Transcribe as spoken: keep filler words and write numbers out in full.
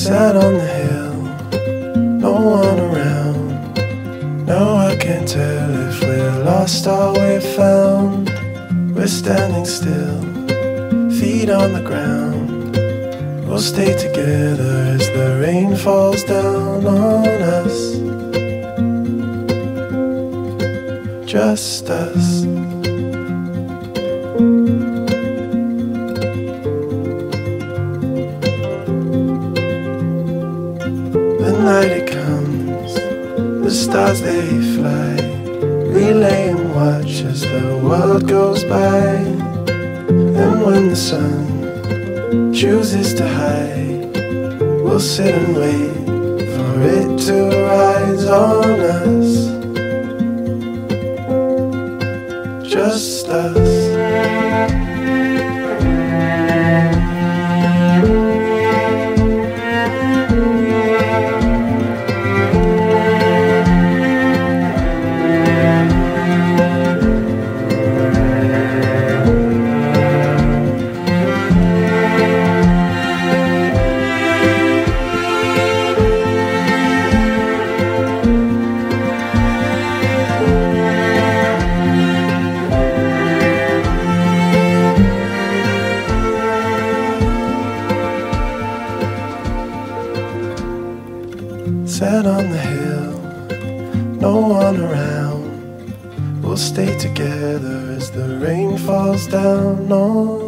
Sat on the hill, no one around. Now I can't tell if we're lost or we're found. We're standing still, feet on the ground. We'll stay together as the rain falls down on us. Just us. The night it comes, the stars they fly. We lay and watch as the world goes by. And when the sun chooses to hide, we'll sit and wait for it to rise on us. Just us. Sat on the hill, no one around. We'll stay together as the rain falls down on